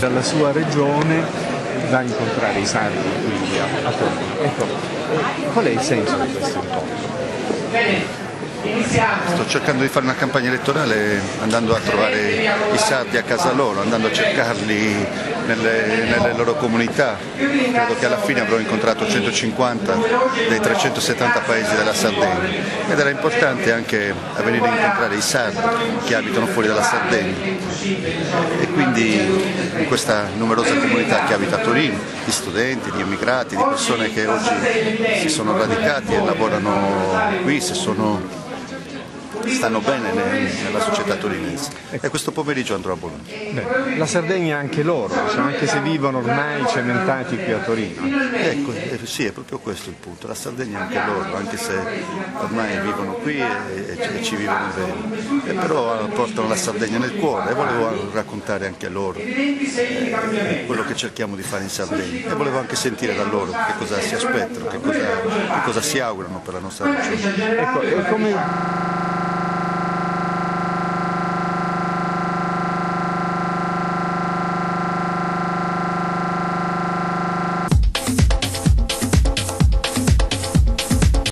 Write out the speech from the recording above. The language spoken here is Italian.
dalla sua regione va a incontrare i sardi qui a Torino. Ecco, qual è il senso di questo incontro? Sto cercando di fare una campagna elettorale andando a trovare i sardi a casa loro, andando a cercarli nelle loro comunità. Credo che alla fine avrò incontrato 150 dei 370 paesi della Sardegna ed era importante anche venire a incontrare i sardi che abitano fuori dalla Sardegna e quindi in questa numerosa comunità che abita a Torino, di studenti, di immigrati, di persone che oggi si sono radicati e lavorano qui, stanno bene nella società torinese. E questo pomeriggio andrò a Bologna. Beh, la Sardegna anche loro, anche se vivono ormai cementati qui a Torino. Ecco, sì, è proprio questo il punto. La Sardegna anche loro, anche se ormai vivono qui e ci vivono bene. E però portano la Sardegna nel cuore e volevo raccontare anche a loro quello che cerchiamo di fare in Sardegna. E volevo anche sentire da loro che cosa si aspettano, che cosa si augurano per la nostra regione. Ecco,